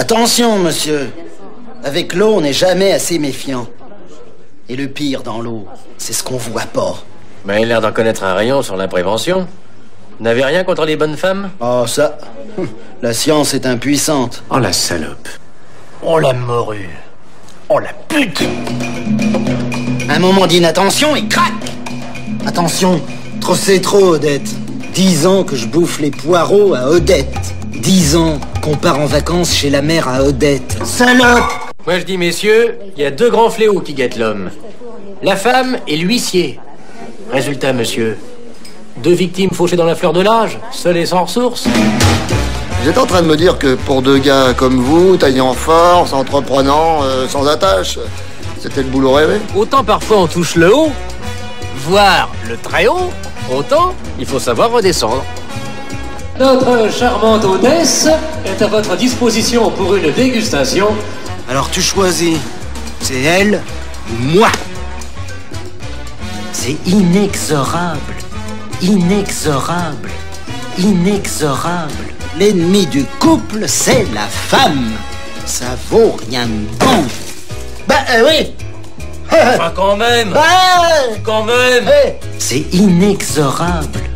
Attention, monsieur. Avec l'eau, on n'est jamais assez méfiant. Et le pire dans l'eau, c'est ce qu'on voit pas. Ben, il a l'air d'en connaître un rayon sur la prévention. Vous n'avez rien contre les bonnes femmes? Oh, ça... La science est impuissante. Oh, la salope. Oh, la morue. Oh, la pute. Un moment d'inattention et crac! Attention, trop c'est trop, Odette. 10 ans que je bouffe les poireaux à Odette. 10 ans qu'on part en vacances chez la mère à Odette. Salope! Moi, je dis, messieurs, il y a deux grands fléaux qui guettent l'homme. La femme et l'huissier. Résultat, monsieur, 2 victimes fauchées dans la fleur de l'âge, seules et sans ressources. Vous êtes en train de me dire que pour 2 gars comme vous, taillés en force, entreprenants, sans attache, c'était le boulot rêvé? Autant parfois on touche le haut, voire le très haut, autant il faut savoir redescendre. Notre charmante hôtesse est à votre disposition pour une dégustation. Alors tu choisis. C'est elle ou moi? C'est inexorable. Inexorable. Inexorable. L'ennemi du couple, c'est la femme. Ça vaut rien de bon. Bah oui. Enfin quand même. Bah Quand même. c'est inexorable.